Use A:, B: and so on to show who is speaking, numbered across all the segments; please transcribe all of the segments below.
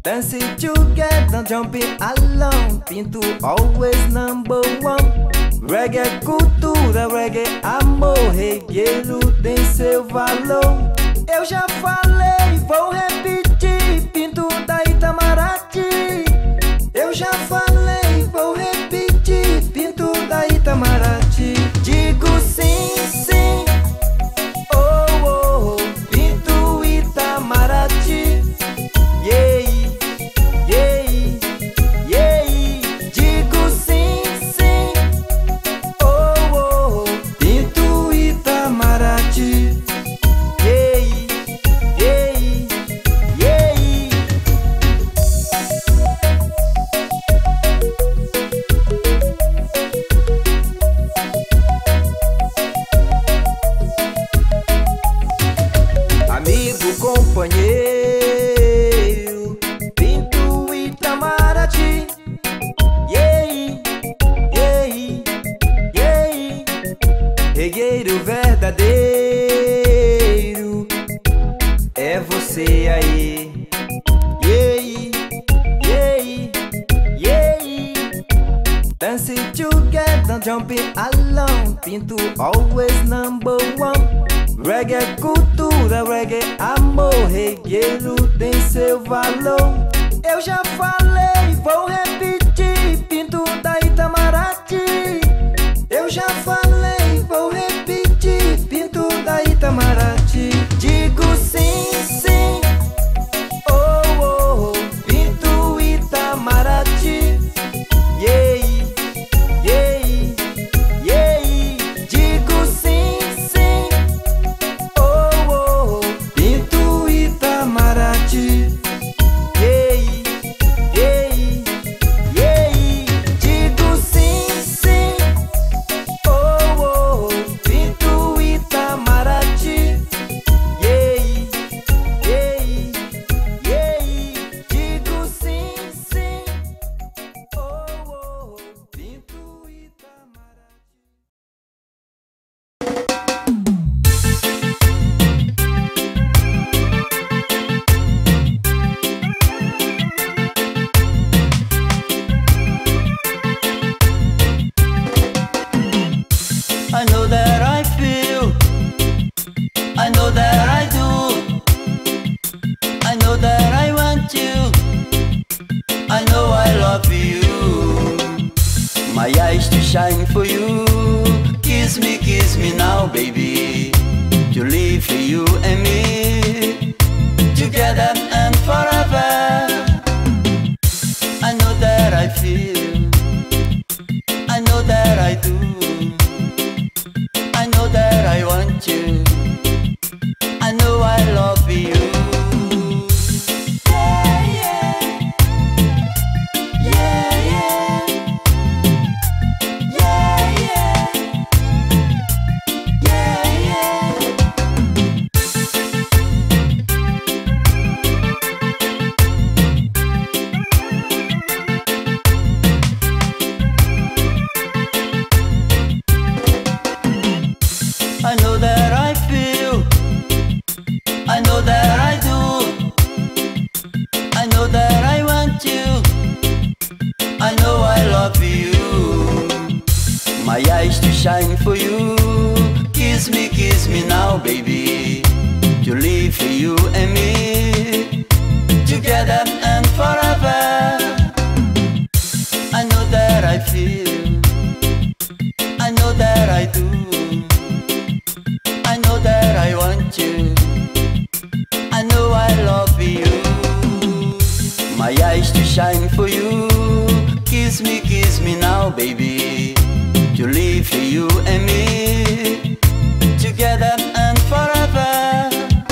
A: Dancing together, jumping along, Pinto always number one. Reggae cultura, reggae amor, regueiro tem seu valor. Eu já falei, vou repetir, Pinto da Itamaraty. Eu já falei, vou repetir, Pinto da Itamaraty. Digo sim, sim, oh, oh, oh, Pinto Itamaraty. Yeah, yeah, yeah. Digo sim, sim, oh, oh, oh, Pinto Itamaraty. Yeah, yeah, yeah. Amigo, companheiro, Pinto Itamaraty. Yeah, yeah, yeah. Regueiro verdadeiro é você aí. Yeah, yeah, yeah. Dancing together, jumping along, Pinto always number one. Reggae cultura, reggae amor, regueiro tem seu valor. Eu já falei, vou repetir, Pinto da Itamaraty. Eu já falei, vou repetir, Pinto da Itamaraty. Digo sim, sim, oh, oh, oh, Pinto Itamaraty. Yeah, yeah, yeah. Digo sim, sim, oh, oh, oh, Pinto Itamaraty. Yeah, yeah, yeah. Digo sim, sim, oh, oh, oh, Pinto Itamaraty. Yeah, yeah, yeah. Digo sim, sim, oh, oh, oh, Pinto Itamaraty.
B: I know that I feel, I know that I do, I know that I want you, I know I love you. My eyes to shine for you. Kiss me now, baby. To live for you and me, together and forever. I know that I feel, I know that I do, I know that I want you, I know I love you. Yeah, yeah, yeah, yeah, yeah, yeah, yeah, yeah. I know that I feel, I know that I do, I know that I want you, I know I love you. My eyes to shine for you. Kiss me now, baby. To live for you and me, together and forever. I know that I feel, I know that I do, I know that I want you, I know I love you. My eyes to shine for you. Kiss me now, baby. To live for you and me, together and forever.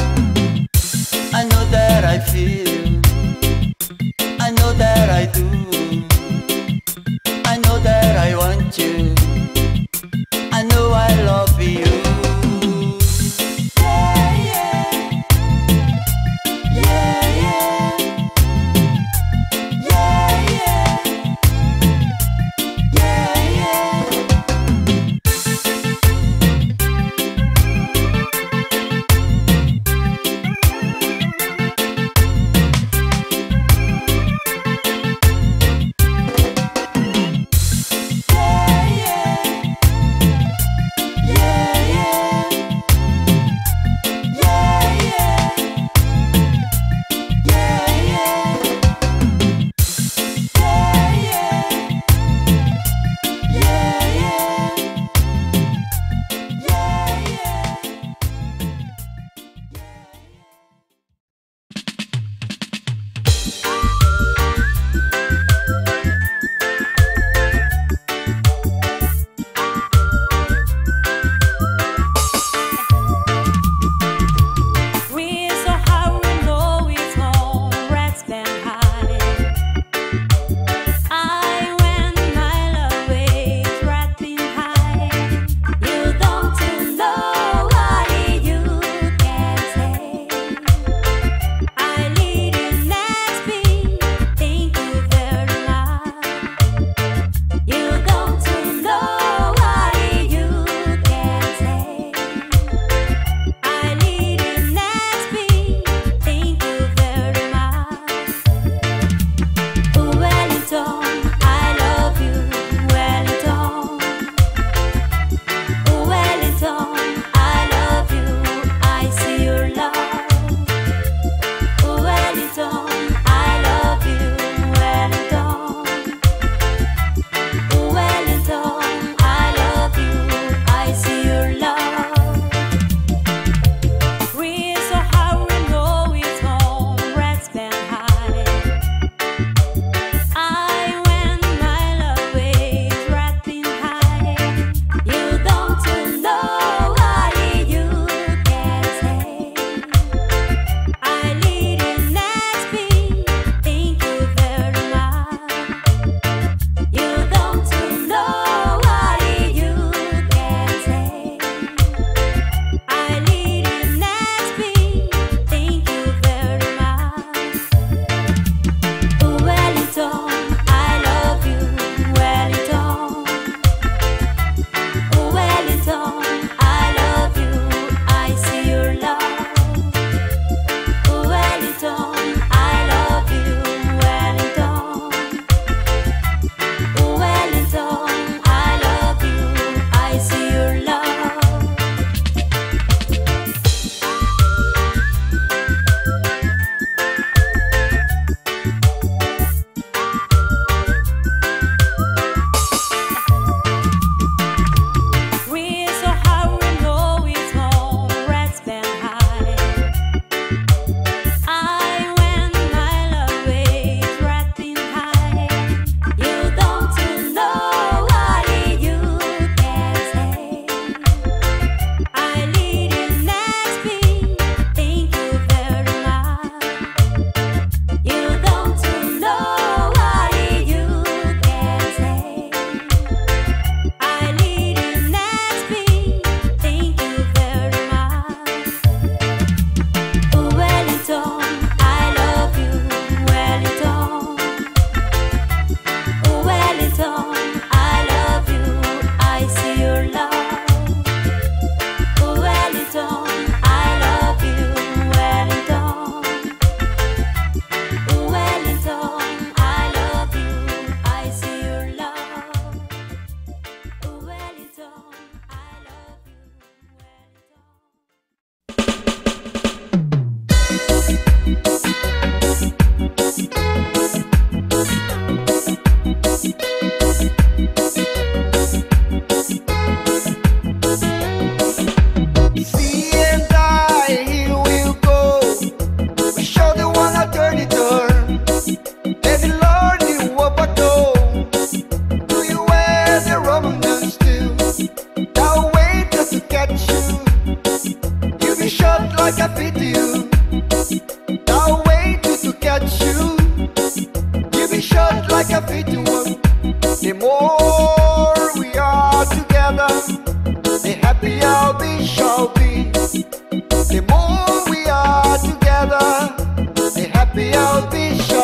B: I know that I feel, I know that I do, I know that I want you, I know I love you. Yeah, yeah, yeah, yeah, yeah, yeah, yeah, yeah.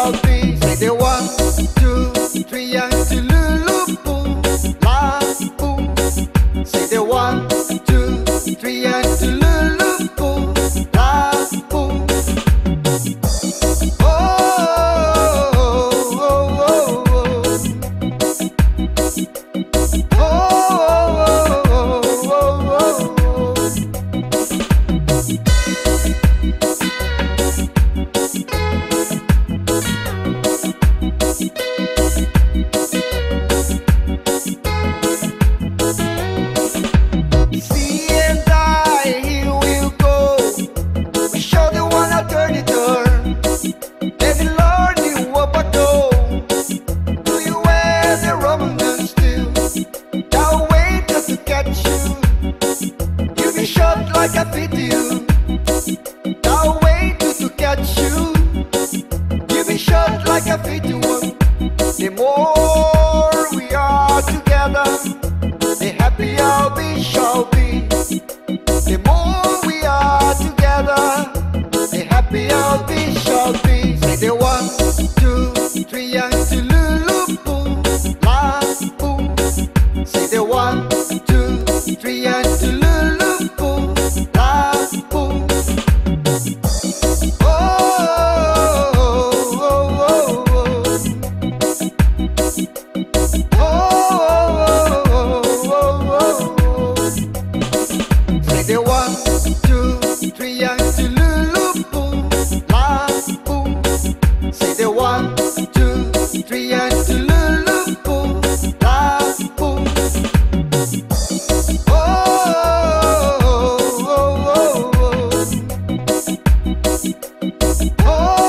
C: shall be. Say the 1, 2, 3 and Tululu boom, la boom. Say the 1, 2, 3 and Tululu boom, la boom. Oh, oh, oh, oh, oh, oh, oh, oh, See and I, here we'll go. We show the one alternator. Every Lord you up a door. Do you wear the Roman still? I'll wait just to catch you. You be shot like I fit you. I'll wait just to catch you. You be shot like I fit you. The more we are together, the happier we shall be. The more we are together, the happier we shall be. Say the 1, 2, 3 and Tululu boom, la boom. Say the 1, 2, 3 and Tululu boom, la boom. Oh, oh, oh, oh, oh. Oh, oh, oh, oh. Say the 1, 2, 3 and Tululu boom, la boom. Say the 1, 2, 3 and Tululu boom, la boom. Oh, oh, oh, oh, oh. Oh,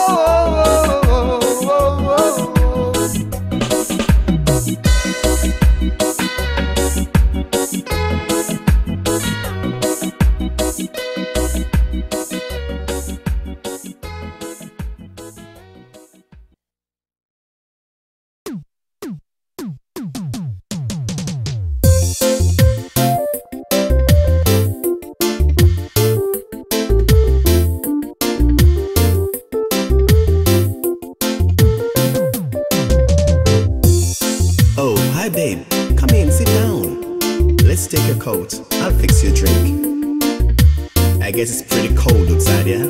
C: oh, oh, oh, oh.
D: Oh, hi babe, come in, sit down. Let's take your coat, I'll fix you a drink. I guess it's pretty cold outside, yeah?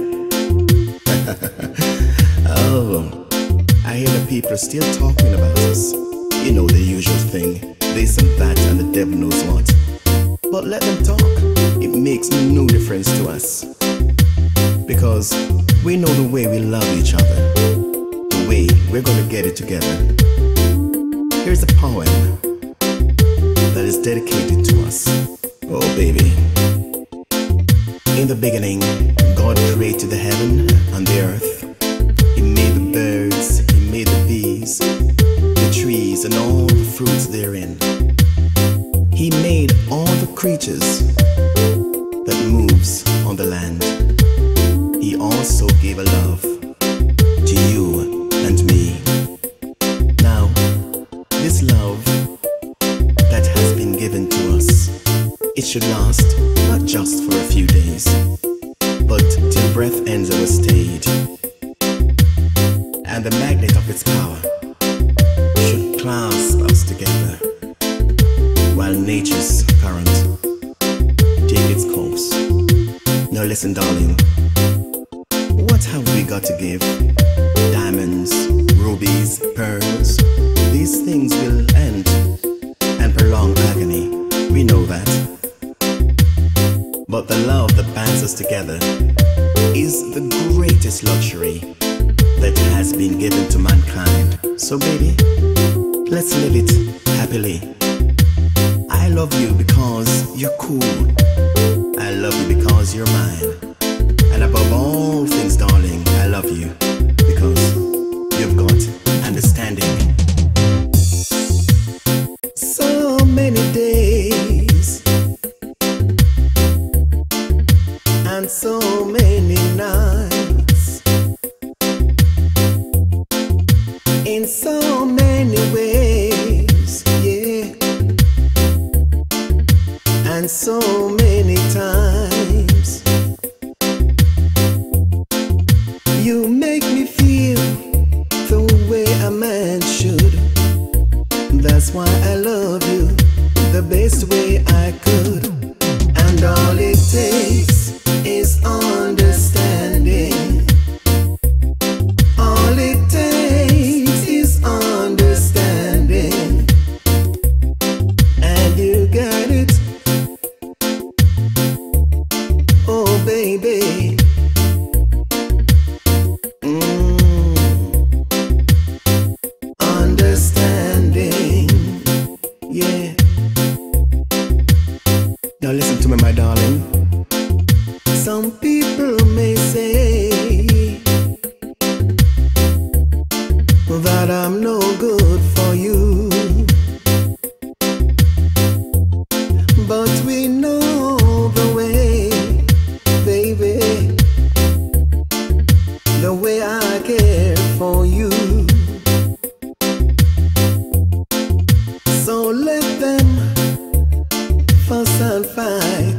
D: Oh, I hear the people are still talking about us. You know the usual thing, this and that and the devil knows what. But let them talk, it makes no difference to us. Because we know the way we love each other, the way we're gonna get it together. Here's a poem that is dedicated to us. Oh baby. In the beginning, God created the heaven and the earth. He made the birds, He made the bees, the trees and all the fruits therein. He made all the creatures that moves on the land. He also gave a love to you and me. Now, this love that has been given to us, it should last not just for a few days, but till breath ends our stage. And the magnet of its power should clasp us together while nature's current take its course. Now listen, darling, what have we got to give? Diamonds, rubies, pearls. These things will end and prolong agony, we know that. But the love that binds us together is the greatest luxury that has been given to mankind. So baby, let's live it happily. I love you because you're cool. I love you because you're mine. And above all things, darling, I love you because you've got understanding. So many days and so many nights, in so many ways, yeah, and so many times. You make that I'm no good for you. But we know the way, baby, the way I care for you. So let them fuss and fight.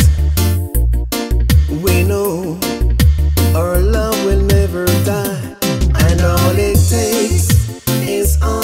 D: We know our love will never die, and all it takes is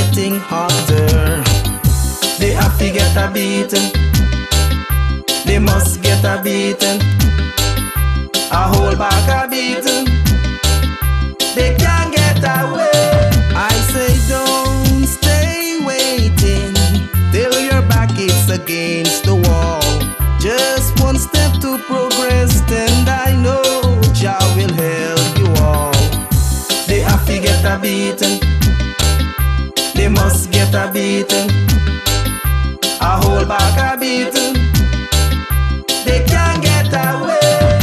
A: getting hotter. They have to get a beating. They must get a beating. A whole bag a beating. They can't get away. I say don't stay waiting till your back is against the wall. Just one step to progress, and I know Jah will help you all. They have to get a beating. They must get a beating. A whole bag a beating. They can't get away.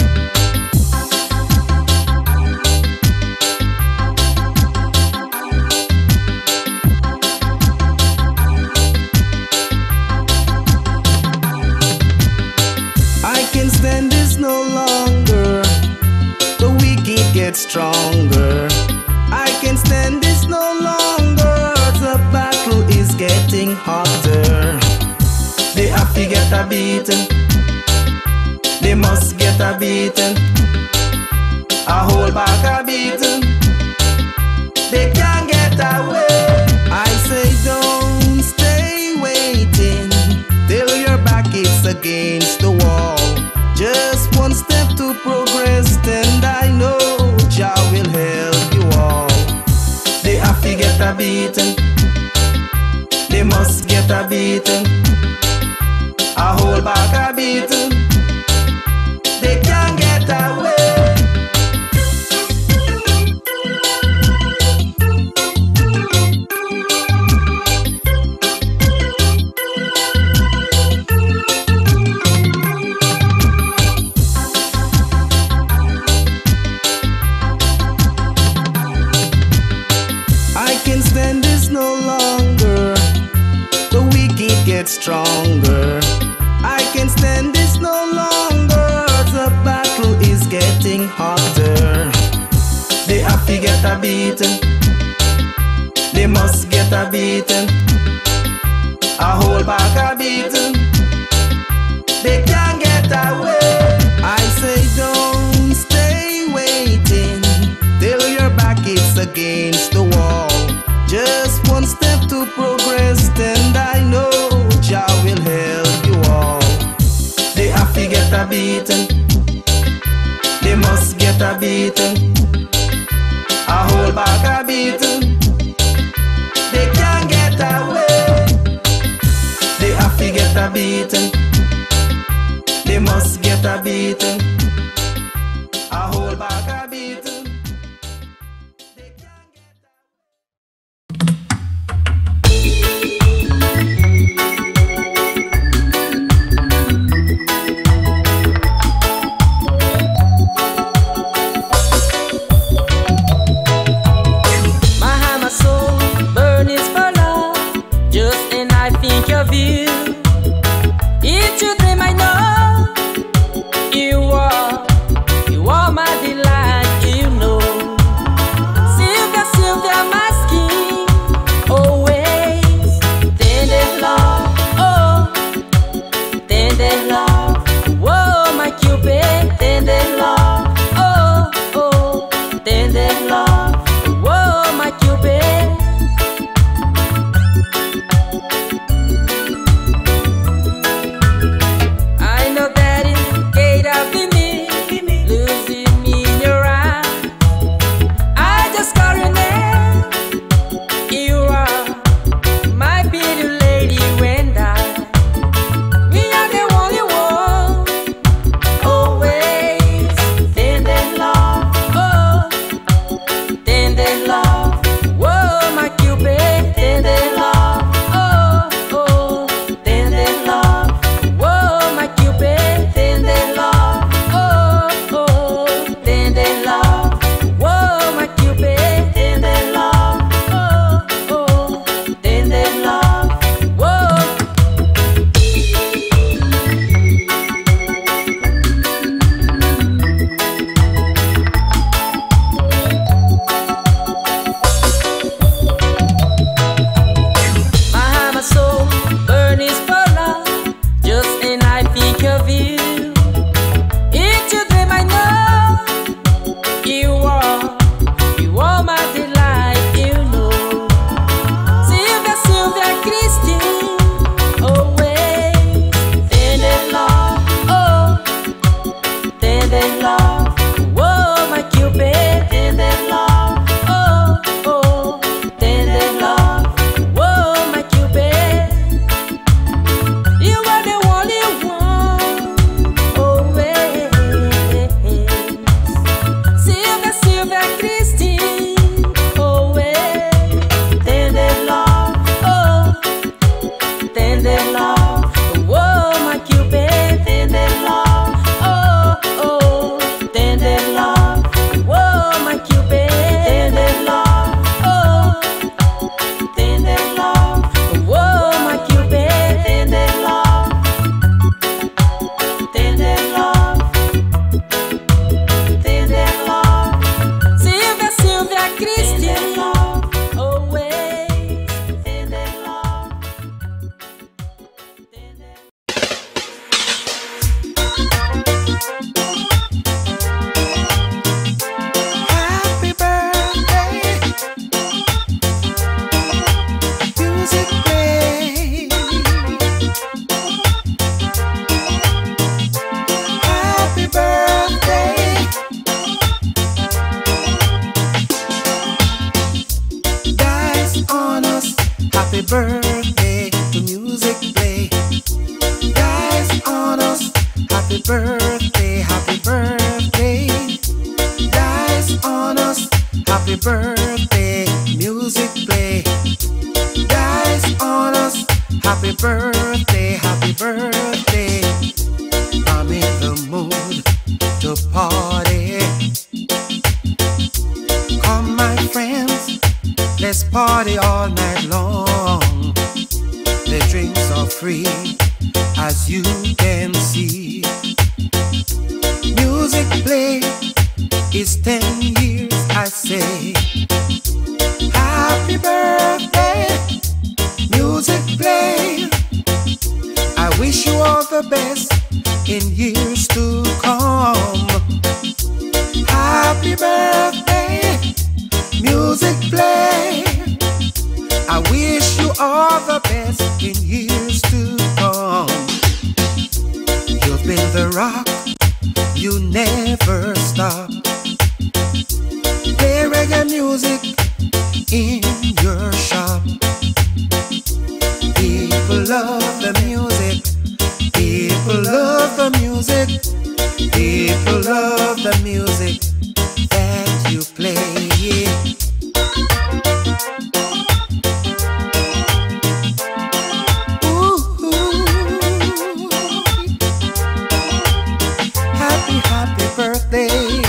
A: I can stand this no longer. The wicked get stronger. I can stand this no longer. The battle is getting hotter. They have to get a beating. They must get a beating. A whole bag a beating. They can't get away. I say don't stay waiting till your back is against the wall. Just one step to progress, and I know Jah will help you all. They have to get a beating. They must get a beating. A whole bag a beating. They can't get away. I can stand this no longer. The wicked get stronger. I can stand this no longer. The battle is getting hotter. They have to get a beating. They must get a beating. A whole bag a beating. They can't get away. I say don't stay waiting till your back is against the wall. Just one step to progress, and I know Jah will help you all. They have to get a beating. They must get a beating. A whole bag a beating. They can't get away. They have to get a beating. They must get a beating. A whole bag a beating. They can't get
E: My soul burns for love, just and I think of you. Each time I know you are my delight. You
F: on us. Happy birthday to music play. Dice on us. Happy birthday, happy birthday. Dice on us. Happy birthday, music play. Dice on us. Happy birthday, happy birthday. I'm in the mood to party. Come my friends, let's party all night long. The drinks are free, as you can see. Music play is 10 years, I say. Happy birthday, music play. I wish you all the best in years to come. Happy birthday, music play. I wish you all the best in years to come. You've been the rock, you never stop. Play reggae music in your shop. People love the music. People love the music. People love the music that you play. Happy birthday.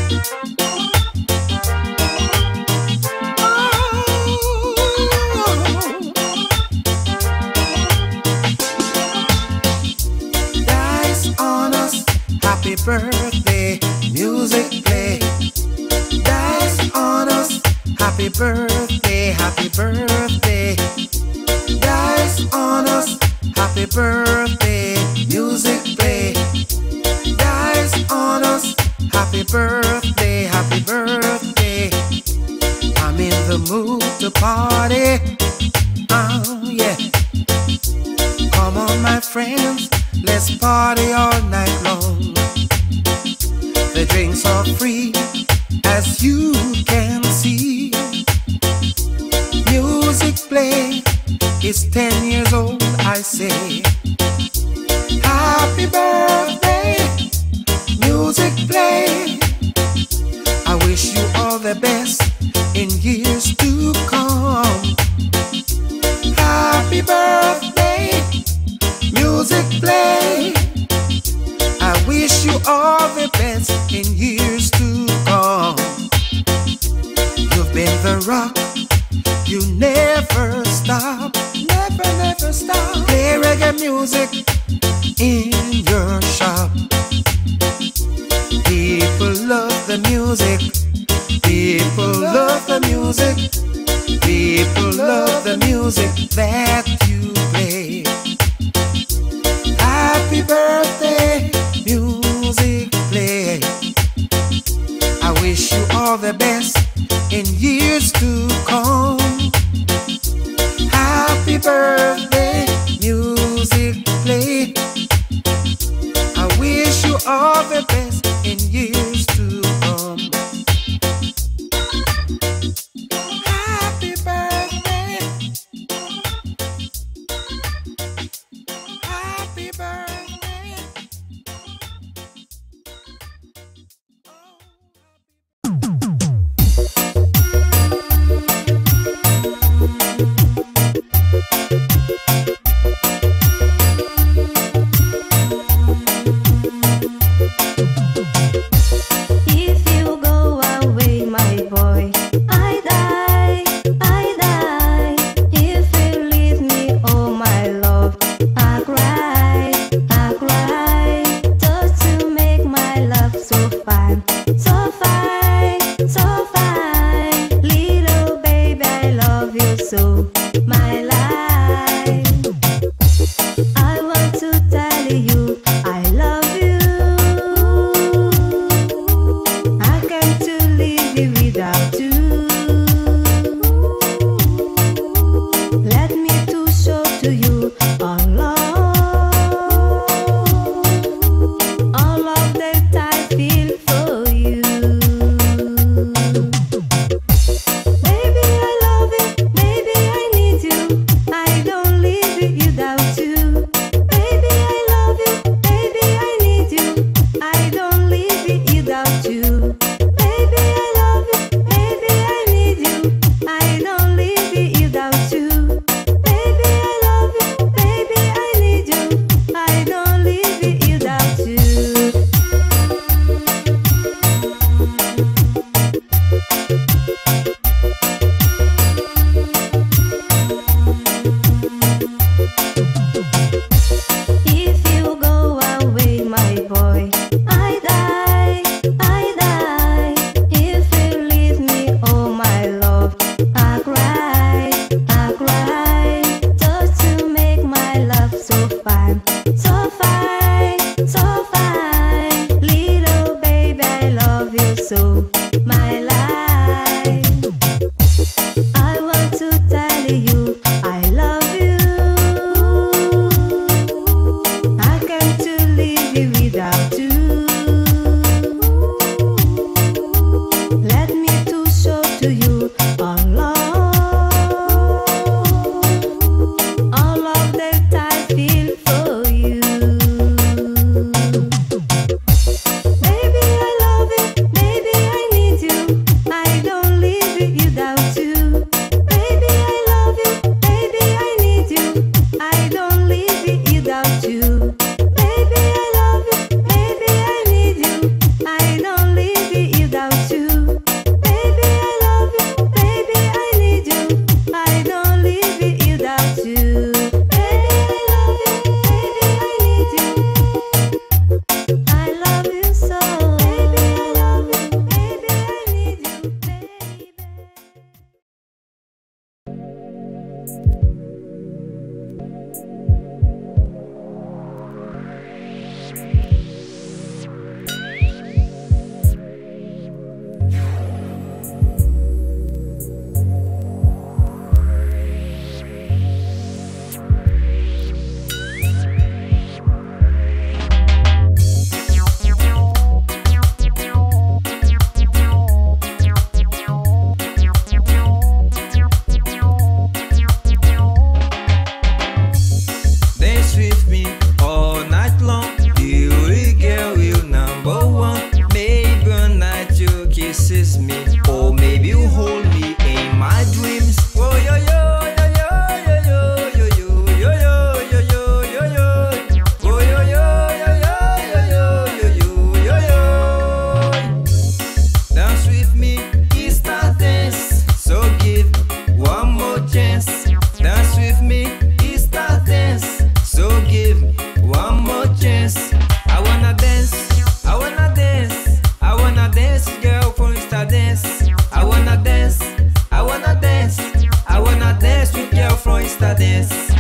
F: Dice on us. Happy birthday, music play. Dice on us. Happy birthday, happy birthday. Dice on us. Happy birthday, music play. Dice on us. Happy birthday, happy birthday. I'm in the mood to party. Oh yeah. Come on my friends, let's party all night long. The drinks are free, as you can see. Music play is 10 years old, I say. Happy birthday, music play. I wish you all the best in years to come. Happy birthday, music play. I wish you all the best in years to come. You've been the rock, you never stop. Never, never stop. Play reggae music in your shop. People love the music. People love the music. People love the music that you play. Happy birthday, music play. I wish you all the best in years to come. Happy birthday, music play. I wish you all the best in years to come. Happy birthday. Happy birthday.
G: Baby,
A: chance. Dance with me, Easter dance. So give me one more chance. I wanna dance, I wanna dance, I wanna dance, girl, for Easter dance. I wanna dance, I wanna dance, I wanna dance with girl from Easter dance.